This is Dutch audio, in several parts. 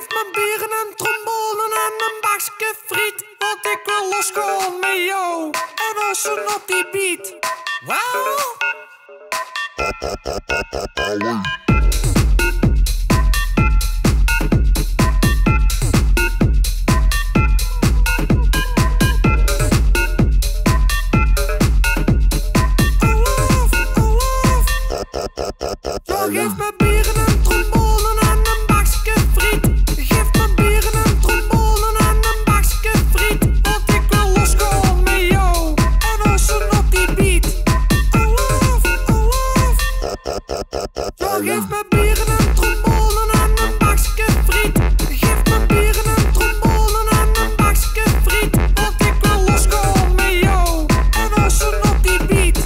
geef me bier en een trombone en een bakske friet, want ik wil losgaan met jou en onze op die beat. Wauw! Geef me bier en een trombone en een bakske friet. Geef me bier en een trombone en een bakske friet, want ik wil losgaan met jou en onze op die beat. Geef me bier en een trombone en een bakske friet. Geef me bier en een trombone en een bakske friet, want ik wil losgaan met jou en onze op die beat.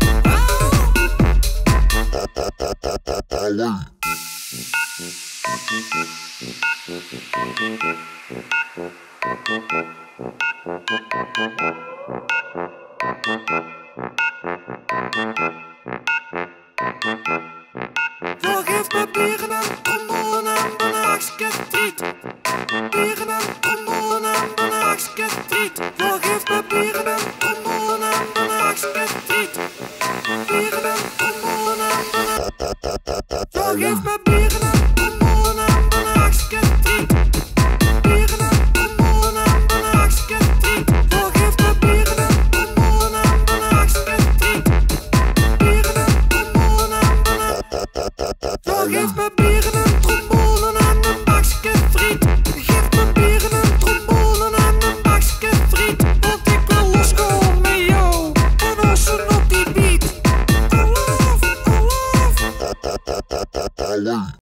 Zo geef me bier en een trombone en een bakske friet. Bier en een trombone en een bakske friet. Zo geef me bier en een trombone en een bakske friet. Bier en een trombone en een... Zo geef me bier en een trombone en een bakske friet. Bier en een trombone en een bakske friet. Zo geef me bier en een trombone en een bakske friet. Bier en een trombone en een... Zo geef me bier en een trombone en een bakske friet. Geef me bier en een trombone en een bakske friet, want ik wil losgaan met jou en onze op die beat. I love.